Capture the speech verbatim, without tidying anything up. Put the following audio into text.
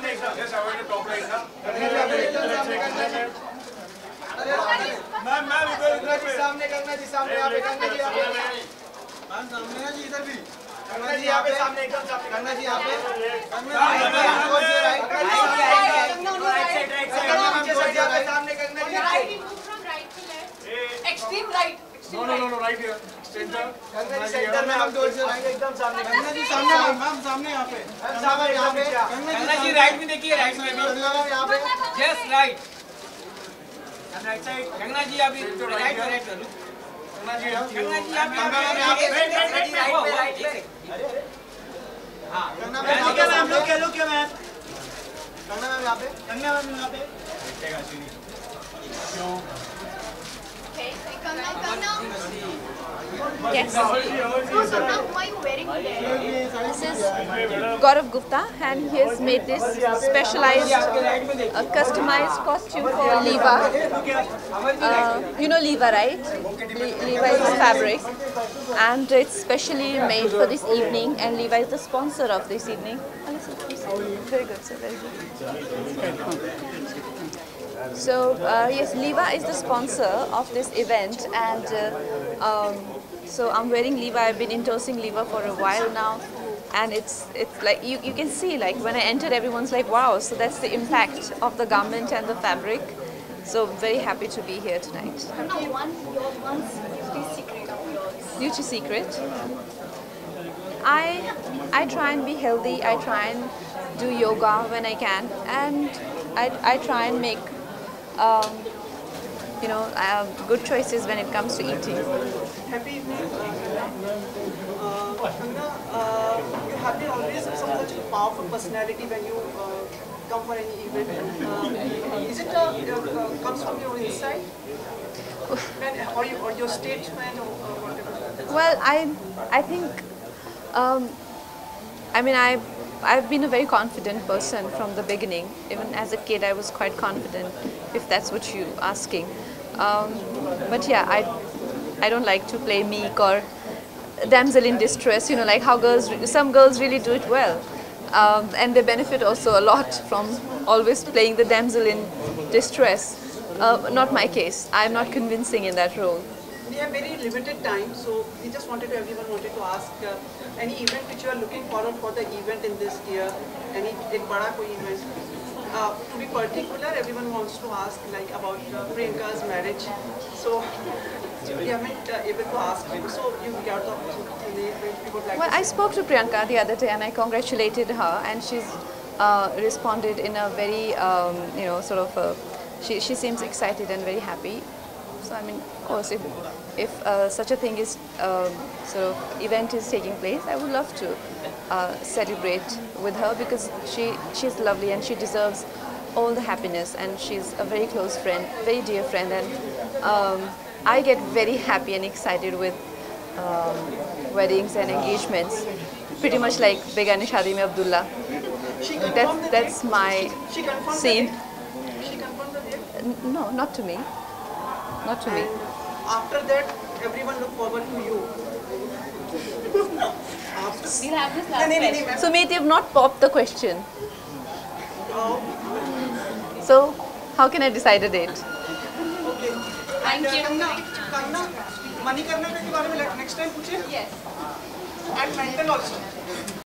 Just avoid the top line ना. Ma'am ma'am इधर इधर सामने करना जी सामने यहाँ पे करना जी यहाँ पे. मैम सामने ना जी इधर भी. करना जी यहाँ पे सामने एकदम सामने. करना जी यहाँ पे. करना जी राइट राइट राइट साइड सामने करना जी. Right, move from right to left. Extreme right. No no no no right here. Center. करना जी सेंटर में हम दो से राइट एकदम सामने. करना जी सामने मैम सामने यहाँ पे. सामने यहाँ पे. करना जी राइट में देखिए राइट में भी. यहाँ पे. Yes right. Right side. करना जी अभी राइट में राइट करो. करना जी यहाँ. करना जी यहाँ पे. राइट पे राइट पे. हाँ. करना मैम क्या मैम लोग क्या लोग क्या मैम. करना मैम यहाँ पे. करना मैम यहाँ पे. Okay, Kanna, Kanna. Yes. So, Kanna, who are you wearing today? This is Gaurav Gupta, and he has made this specialized, uh, customized costume for Liva. Uh, you know Liva, right? Le Liva is a fabric, and it's specially made for this evening. And Liva is the sponsor of this evening. Very good, sir. Very good. So uh, yes, Liva is the sponsor of this event, and uh, um, so I'm wearing Liva. I've been endorsing Liva for a while now, and it's it's like you you can see, like when I entered, everyone's like, wow. So that's the impact of the garment and the fabric. So very happy to be here tonight. Kanna, one your one's beauty secret of yours. Beauty secret. I I try and be healthy. I try and do yoga when I can, and I I try and make. Um, you know, I have good choices when it comes to eating. Happy evening. Uh, Kanna, uh, you have been always such a powerful personality when you uh, come for any event. Uh, is it uh, uh, comes from your inside, when, or, you, or your statesman, or uh, whatever? Well, I I think um, I mean I. I've been a very confident person from the beginning. Even as a kid, I was quite confident, if that's what you're asking. Um, but yeah, I, I don't like to play meek or damsel in distress. You know, like how girls, some girls really do it well, um, and they benefit also a lot from always playing the damsel in distress. Uh, not my case. I'm not convincing in that role. We have very limited time, so we just wanted to, everyone wanted to ask uh, any event which you are looking forward for the event in this year, any ek bada koi event. Uh, to be particular, everyone wants to ask like about uh, Priyanka's marriage. So we haven't uh, able to ask him. So you got the opportunity. We would like Well, to I spoke to Priyanka the other day and I congratulated her, and she's uh, responded in a very, um, you know, sort of, a, she, she seems excited and very happy. So I mean, of course, if, if uh, such a thing is, um, sort of event is taking place, I would love to uh, celebrate with her, because she she's lovely and she deserves all the happiness, and she's a very close friend, very dear friend, and um, I get very happy and excited with um, weddings and engagements, pretty much like Begane Shadi Mein Abdullah. That's, that's my she confirmed scene. The date? She confirmed the date? N no, not to me. Not to me. And after that, everyone look forward to you. We'll have this last No, no, no, question. no, So, mate, you've not popped the question. Oh, So, how can I decide a date? okay. Thank And, you. uh, Kanna, Kanna, Manikarnika के बारे में next time पूछे? Yes. And mental also.